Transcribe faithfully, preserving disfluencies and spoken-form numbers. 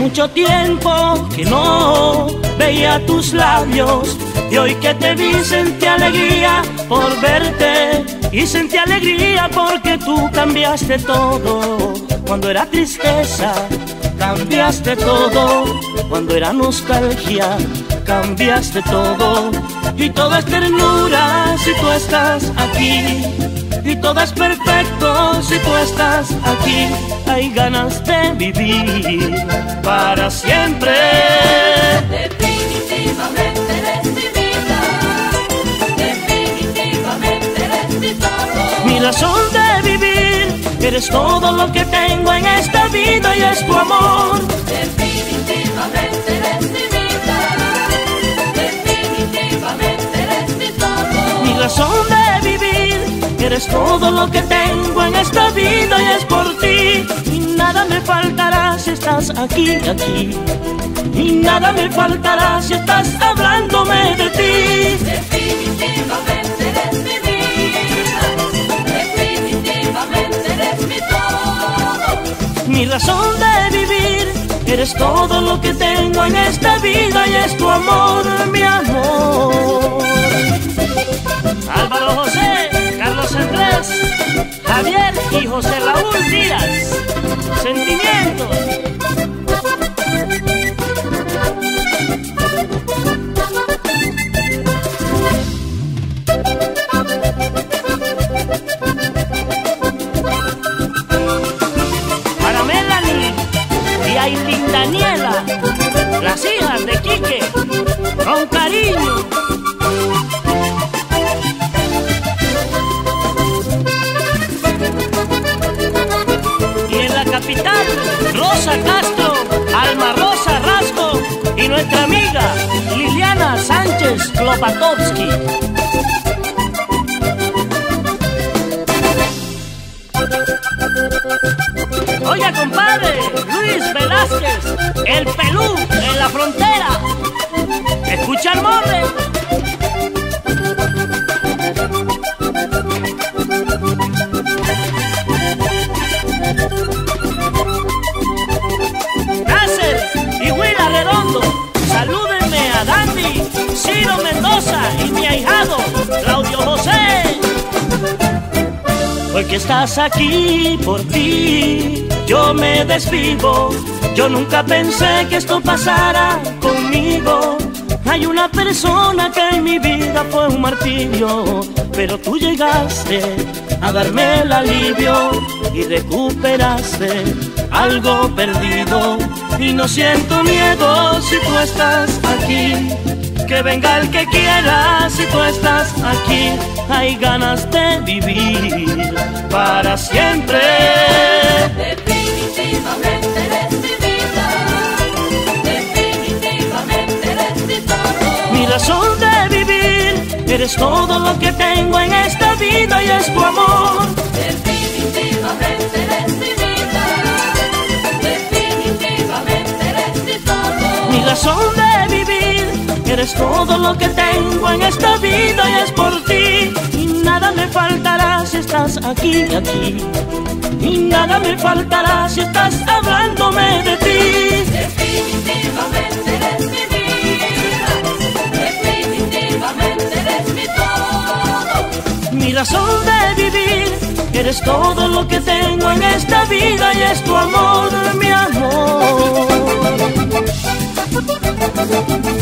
mucho tiempo que no veía tus labios, y hoy que te vi sentí alegría por verte, y sentí alegría porque tú cambiaste todo. Cuando era tristeza, cambiaste todo. Cuando era nostalgia, cambiaste todo. Y todo es ternura si tú estás aquí, y todo es perfecto si tú estás aquí. Hay ganas de vivir para siempre. Definitivamente eres mi vida, definitivamente eres mi todo. Mi razón de vivir, eres todo lo que tengo en esta vida y es tu amor. Definitivamente eres mi vida, definitivamente eres mi todo. Mi razón de vivir, eres todo lo que tengo en esta vida y es por ti. Y nada me faltará si estás aquí, aquí. Y nada me faltará si estás hablándome de ti. Definitivamente eres mi vida, definitivamente eres mi todo. Mi razón de vivir, eres todo lo que tengo en esta vida y es tu amor, mi amor. Álvaro José, Carlos Andrés, Javier y José Raúl Díaz. Sentimientos. Para Melanie y Aileen Daniela, las hijas de Quique, con cariño. Capital, Rosa Castro, Alma Rosa Rasco y nuestra amiga Liliana Sánchez Klopatovsky. Oiga, compadre, Luis Velázquez, el Pelú en la frontera. Escucha el morre. Salúdenme a Dandy, Ciro Mendoza y mi ahijado, Claudio José. Hoy que estás aquí por ti, yo me desvivo. Yo nunca pensé que esto pasara conmigo. Hay una persona que en mi vida fue un martirio, pero tú llegaste a darme el alivio y recuperaste algo perdido. Y no siento miedo si tú estás aquí, que venga el que quiera si tú estás aquí. Hay ganas de vivir para siempre. Definitivamente eres mi vida, definitivamente eres mi todo. Mi razón de vivir, eres todo lo que tengo en esta vida y es tu amor. Definitivamente eres mi vida, definitivamente eres mi todo. Mi razón de vivir, eres todo lo que tengo en esta vida y es por ti. Y nada me faltará si estás aquí, aquí. Y nada me faltará si estás hablándome de ti. Definitivamente eres mi vida, definitivamente eres mi todo. Mi razón de vivir, eres todo lo que tengo en esta vida y es tu amor, mi amor.